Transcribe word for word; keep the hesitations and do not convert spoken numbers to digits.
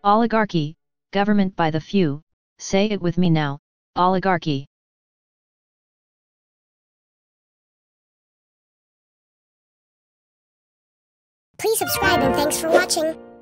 Oligarchy, government by the few. Say it with me now, oligarchy. Please subscribe and thanks for watching.